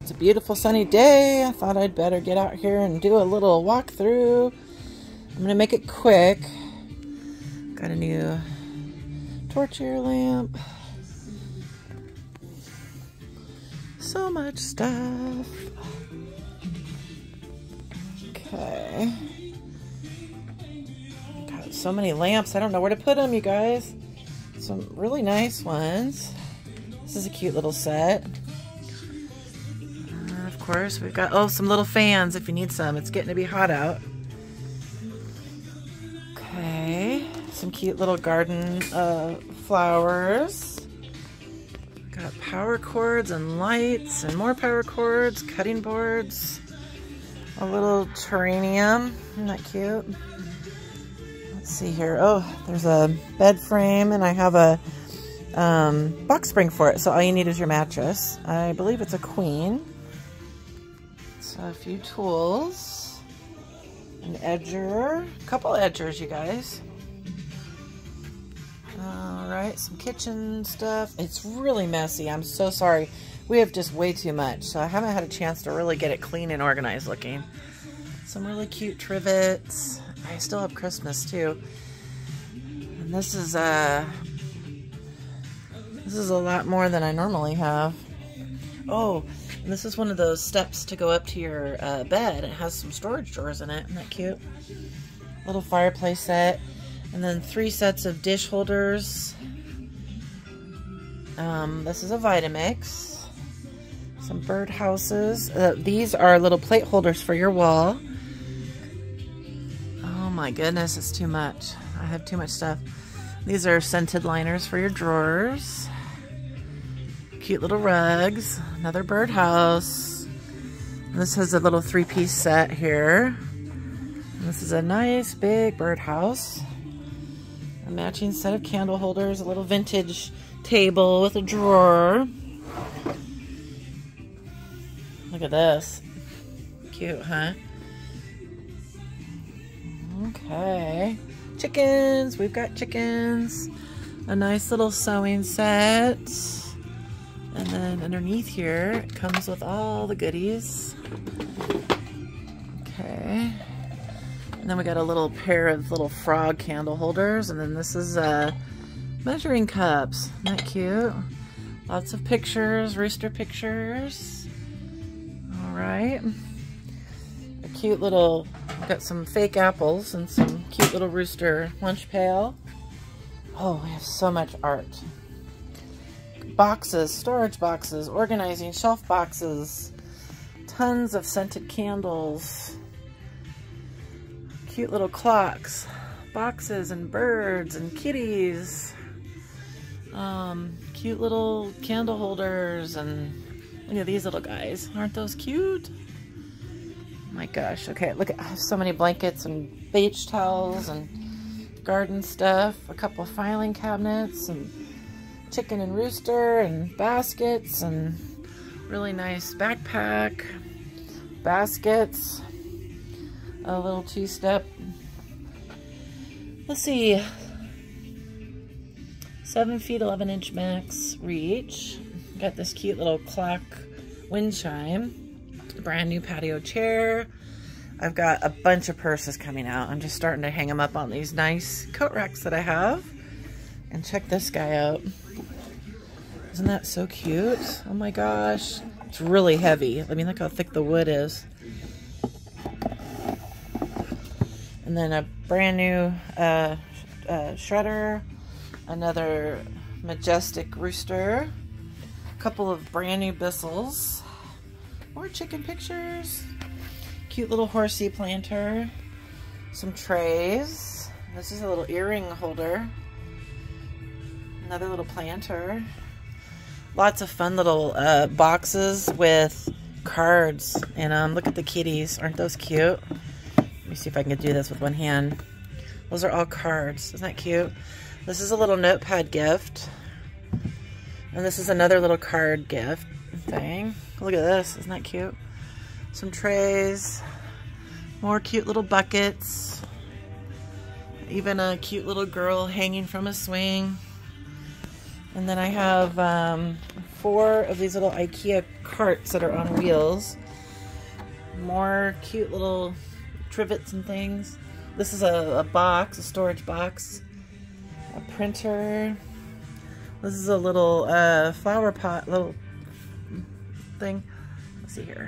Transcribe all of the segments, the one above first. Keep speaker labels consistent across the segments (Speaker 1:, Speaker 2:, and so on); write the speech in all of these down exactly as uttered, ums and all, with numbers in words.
Speaker 1: It's a beautiful sunny day. I thought I'd better get out here and do a little walkthrough. I'm gonna make it quick. Got a new torch air lamp. So much stuff. Okay. Got so many lamps. I don't know where to put them, you guys. Some really nice ones. This is a cute little set. Uh, of course, we've got, oh, some little fans if you need some. It's getting to be hot out. Okay. Some cute little garden uh, flowers. Got power cords and lights and more power cords, cutting boards. A little terrarium. Isn't that cute? Let's see here. Oh, there's a bed frame and I have a um, box spring for it. So all you need is your mattress. I believe it's a queen. So a few tools. An edger. A couple edgers, you guys. Alright, some kitchen stuff. It's really messy. I'm so sorry. We have just way too much, so I haven't had a chance to really get it clean and organized looking. Some really cute trivets. I still have Christmas too. And this is uh this is a lot more than I normally have. Oh, and this is one of those steps to go up to your uh, bed. It has some storage drawers in it. Isn't that cute? Little fireplace set. And then three sets of dish holders. Um, this is a Vitamix. Some bird houses. Uh, these are little plate holders for your wall. Oh my goodness, it's too much. I have too much stuff. These are scented liners for your drawers. Cute little rugs. Another bird house. This has a little three-piece set here. And this is a nice big bird house. A matching set of candle holders. A little vintage table with a drawer. Look at this. Cute, huh? Okay. Chickens. We've got chickens. A nice little sewing set. And then underneath here, it comes with all the goodies. Okay. And then we got a little pair of little frog candle holders. And then this is uh, measuring cups. Isn't that cute? Lots of pictures, rooster pictures. Right, a cute little, got some fake apples and some cute little rooster lunch pail. Oh, we have so much art. Boxes, storage boxes, organizing shelf boxes, tons of scented candles, cute little clocks, boxes and birds and kitties, um, cute little candle holders, and look at these little guys. Aren't those cute? Oh my gosh. Okay, look at, I have so many blankets and beach towels and garden stuff. A couple of filing cabinets and chicken and rooster and baskets and really nice backpack, baskets, a little two-step. Let's see. Seven feet, eleven inch max reach. Got this cute little clock wind chime, brand new patio chair. I've got a bunch of purses coming out. I'm just starting to hang them up on these nice coat racks that I have. And check this guy out. Isn't that so cute? Oh my gosh. It's really heavy. I mean, look how thick the wood is. And then a brand new uh, uh, shredder. Another majestic rooster. Couple of brand new bristles, more chicken pictures, cute little horsey planter, some trays. This is a little earring holder, another little planter, lots of fun little uh, boxes with cards in them. Look at the kitties, aren't those cute? Let me see if I can do this with one hand. Those are all cards. Isn't that cute? This is a little notepad gift. And this is another little card gift thing. Look at this. Isn't that cute? Some trays. More cute little buckets. Even a cute little girl hanging from a swing. And then I have um, four of these little IKEA carts that are on wheels. More cute little trivets and things. This is a, a box, a storage box. A printer. This is a little uh, flower pot, little thing. Let's see here.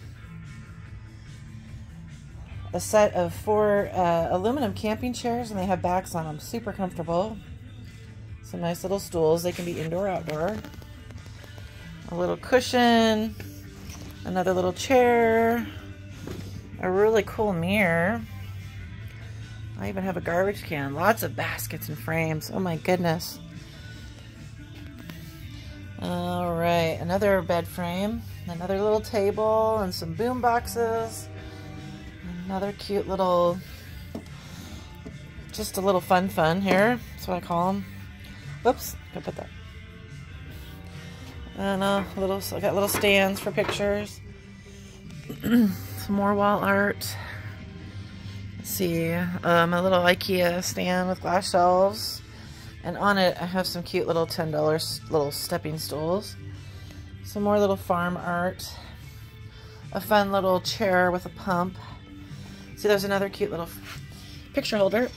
Speaker 1: A set of four uh, aluminum camping chairs, and they have backs on them. Super comfortable. Some nice little stools. They can be indoor, outdoor. A little cushion. Another little chair. A really cool mirror. I even have a garbage can. Lots of baskets and frames. Oh my goodness. All right, another bed frame. Another little table and some boom boxes. Another cute little, just a little fun fun here. That's what I call them. Whoops, gotta put that. And a little, so I got little stands for pictures. Some more wall art. Let's see, um, a little IKEA stand with glass shelves. And on it, I have some cute little ten dollar little stepping stools. Some more little farm art. A fun little chair with a pump. See, there's another cute little picture holder.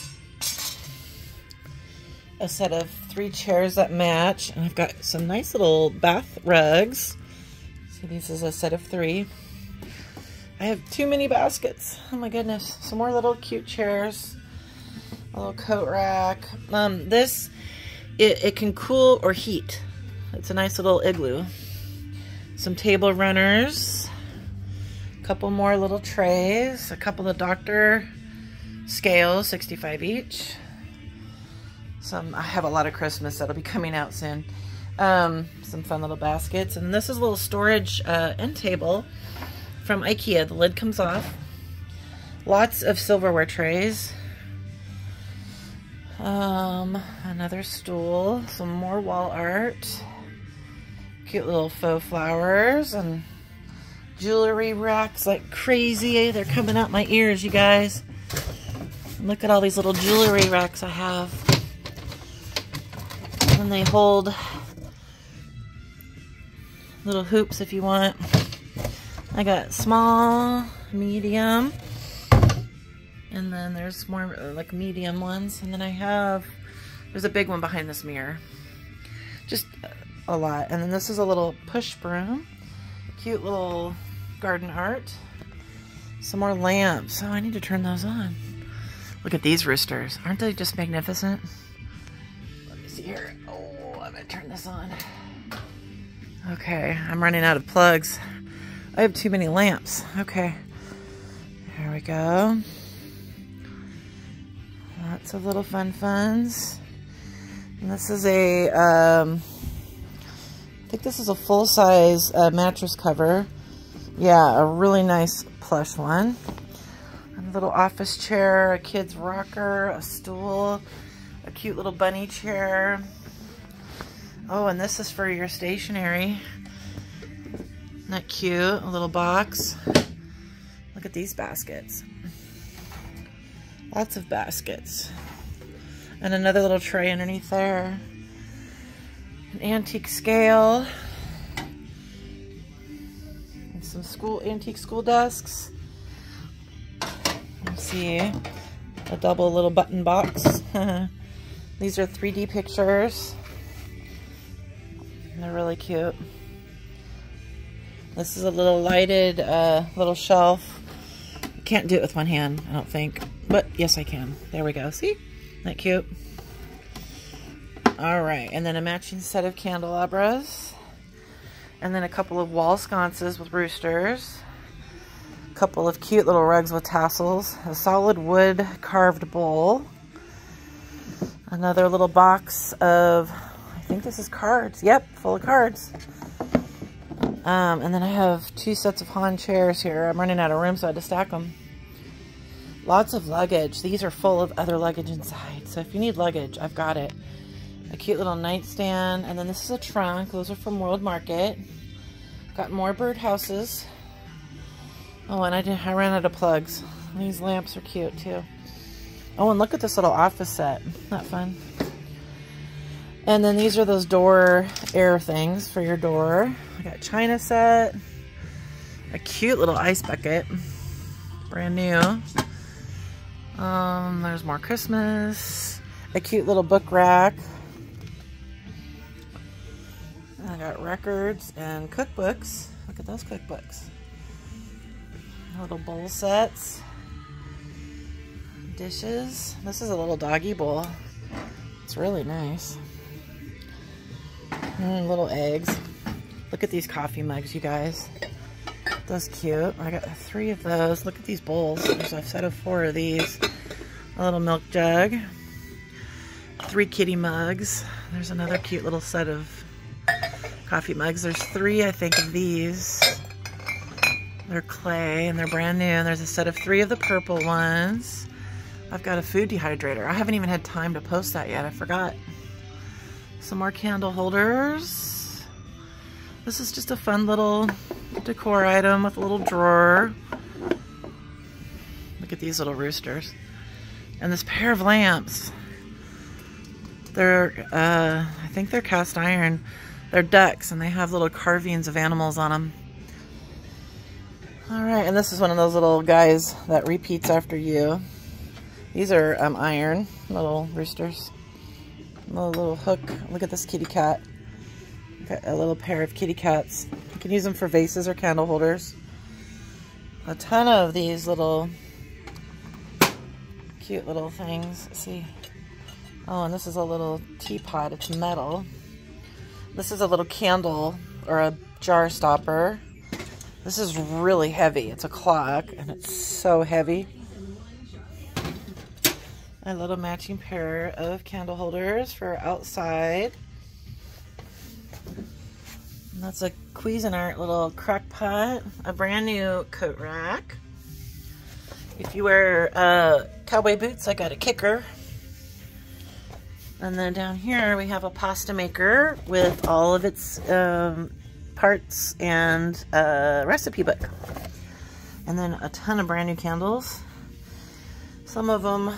Speaker 1: A set of three chairs that match. And I've got some nice little bath rugs. See, this is a set of three. I have too many baskets. Oh my goodness. Some more little cute chairs. A little coat rack. Um, this, it, it can cool or heat. It's a nice little igloo. Some table runners. A couple more little trays. A couple of doctor scales, sixty-five each. Some, I have a lot of Christmas that'll be coming out soon. Um, some fun little baskets. And this is a little storage uh, end table from IKEA. The lid comes off. Lots of silverware trays. Um, another stool. Some more wall art. Cute little faux flowers and jewelry racks like crazy. They're coming out my ears, you guys. Look at all these little jewelry racks I have. And they hold little hoops if you want. I got small, medium, and then there's more like medium ones. And then I have, there's a big one behind this mirror. Just a lot. And then this is a little push broom. Cute little garden art. Some more lamps. Oh, I need to turn those on. Look at these roosters. Aren't they just magnificent? Let me see here. Oh, I'm gonna turn this on. Okay, I'm running out of plugs. I have too many lamps. Okay. There we go. Lots of little fun funs. And this is a, um, I think this is a full-size uh, mattress cover. Yeah, a really nice plush one. A little office chair, a kid's rocker, a stool, a cute little bunny chair. Oh, and this is for your stationery. Isn't that cute? A little box. Look at these baskets. Lots of baskets. And another little tray underneath there. An antique scale. And some school antique school desks. Let's see. A double little button box. These are three D pictures. And they're really cute. This is a little lighted uh, little shelf. Can't do it with one hand, I don't think. But yes, I can. There we go. See? Isn't that cute? All right. And then a matching set of candelabras. And then a couple of wall sconces with roosters. A couple of cute little rugs with tassels. A solid wood carved bowl. Another little box of, I think this is cards. Yep, full of cards. Um, and then I have two sets of Han chairs here. I'm running out of room, so I had to stack them. Lots of luggage. These are full of other luggage inside. So if you need luggage, I've got it. A cute little nightstand. And then this is a trunk. Those are from World Market. Got more birdhouses. Oh, and I, did, I ran out of plugs. These lamps are cute, too. Oh, and look at this little office set. Isn't that fun? And then these are those door air things for your door. I got china set, a cute little ice bucket, brand new. Um, there's more Christmas, a cute little book rack. I got records and cookbooks. Look at those cookbooks. Little bowl sets, dishes. This is a little doggy bowl. It's really nice. Mm, little eggs. Look at these coffee mugs, you guys. That's cute. I got three of those. Look at these bowls. There's a set of four of these. A little milk jug. Three kitty mugs. There's another cute little set of coffee mugs. There's three, I think, of these. They're clay and they're brand new. And there's a set of three of the purple ones. I've got a food dehydrator. I haven't even had time to post that yet. I forgot. Some more candle holders. This is just a fun little decor item with a little drawer. Look at these little roosters. And this pair of lamps. They're, uh, I think they're cast iron. They're ducks and they have little carvings of animals on them. All right, and this is one of those little guys that repeats after you. These are um, iron, little roosters. A little, little hook. Look at this kitty cat. Got a little pair of kitty cats. You can use them for vases or candle holders. A ton of these little cute little things. Let's see. Oh, and this is a little teapot. It's metal. This is a little candle or a jar stopper. This is really heavy. It's a clock and it's so heavy. A little matching pair of candle holders for outside. And that's a Cuisinart little crock pot. A brand new coat rack. If you wear uh, cowboy boots, I got a kicker. And then down here we have a pasta maker with all of its um, parts and a recipe book. And then a ton of brand new candles. Some of them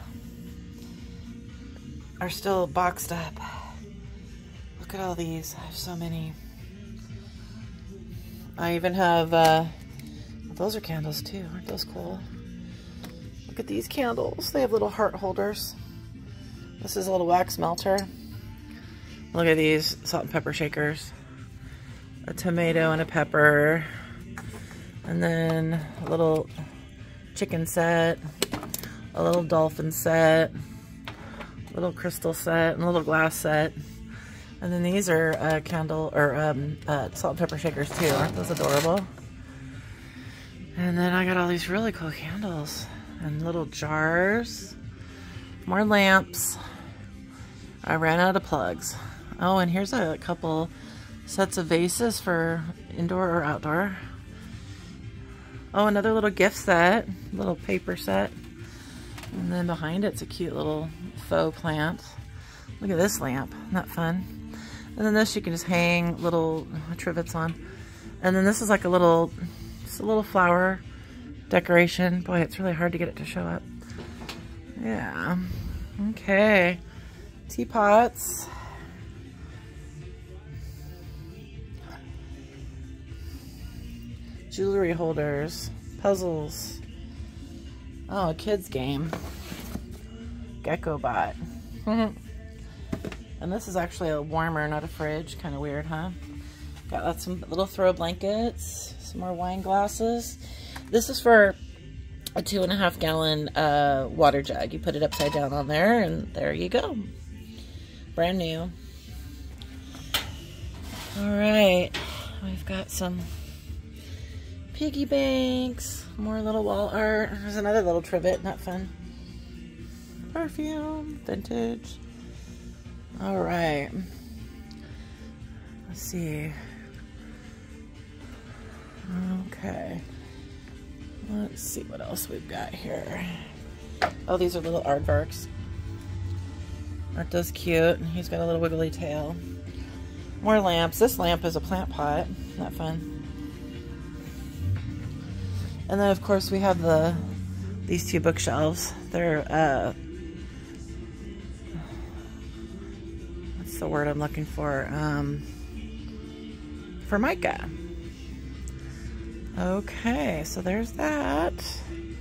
Speaker 1: are still boxed up. Look at all these. I have so many. I even have, uh, those are candles too. Aren't those cool? Look at these candles. They have little heart holders. This is a little wax melter. Look at these salt and pepper shakers. A tomato and a pepper. And then a little chicken set. A little dolphin set. Little crystal set and a little glass set. And then these are uh, candle or um, uh, salt and pepper shakers too. Aren't those adorable? And then I got all these really cool candles and little jars. More lamps. I ran out of plugs. Oh, and here's a couple sets of vases for indoor or outdoor. Oh, another little gift set. Little paper set. And then behind it's a cute little faux plant. Look at this lamp. Isn't that fun? And then this you can just hang little trivets on. And then this is like a little, just a little flower decoration. Boy, it's really hard to get it to show up. Yeah. Okay. Teapots. Jewelry holders. Puzzles. Oh, a kid's game. Gecko bot. And this is actually a warmer, not a fridge. Kind of weird, huh? Got some little throw blankets. Some more wine glasses. This is for a two and a half gallon uh, water jug. You put it upside down on there and there you go. Brand new. All right. We've got some piggy banks, more little wall art. There's another little trivet, not fun. Perfume, vintage. All right. Let's see. Okay. Let's see what else we've got here. Oh, these are little aardvarks. Aren't those cute? He's got a little wiggly tail. More lamps. This lamp is a plant pot. Not fun. And then, of course, we have the these two bookshelves. They're, uh, let's the word I'm looking for? Um, Formica. Okay, so there's that.